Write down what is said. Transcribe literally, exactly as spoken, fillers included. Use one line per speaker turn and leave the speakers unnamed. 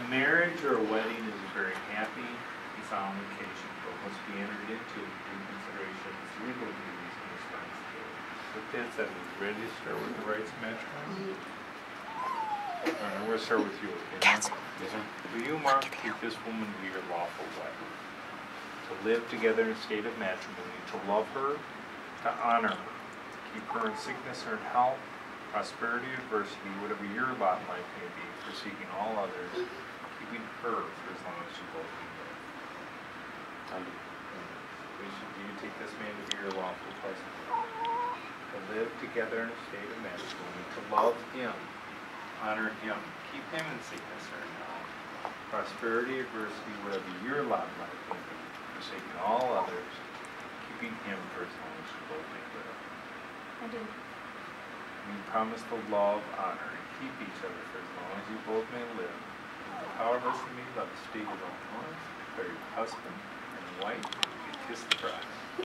marriage or a wedding is a very happy, solemn occasion, but must be entered into due consideration of its legal duties and responsibilities. With that said, are we ready to start with the rights of matrimony? All right, I'm going to start with you, okay? Yes, sir. Will you, Mark, keep this woman to be your lawful wife, to live together in a state of matrimony, to love her, to honor her, keep her in sickness or in health, prosperity, adversity, whatever your lot in life may be, forsaking all others, keeping her for as long as you both can live? Do you take this man to be your lawful husband, to live together in a state of matrimony, to love him, honor him, keep him in sickness or in health, prosperity, adversity, whatever your lot in life may be, forsaking all others, keeping him for as long as you both may live?
I do.
You promise to love, honor, and keep each other for as long as you both may live, with the power vested in me by the state of Illinois, declare your husband and wife, and kiss the bride.